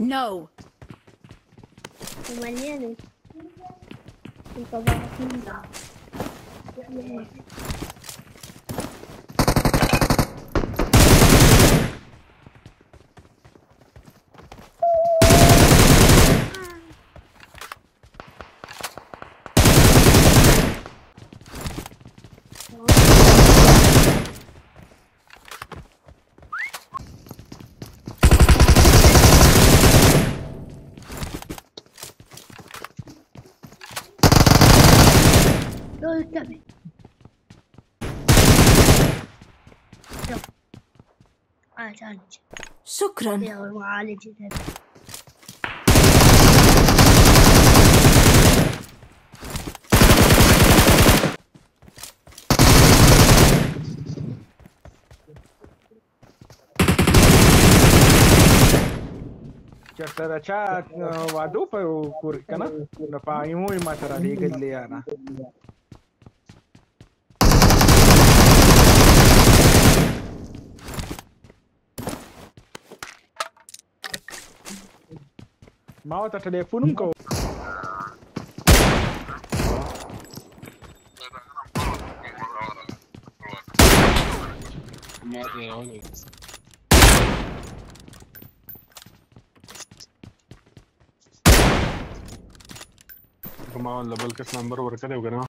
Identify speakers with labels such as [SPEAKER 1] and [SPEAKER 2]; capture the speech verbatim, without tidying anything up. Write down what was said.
[SPEAKER 1] No.
[SPEAKER 2] مليانة. انت ضاعتين. دول تبي. عالج.
[SPEAKER 1] شكرا.
[SPEAKER 2] يا معالج ده.
[SPEAKER 3] Certa chat waduh pa kur kana na paimu ma tara de galle yana mau ta telefonum ko
[SPEAKER 4] Come on, level ke number work kare hoga na.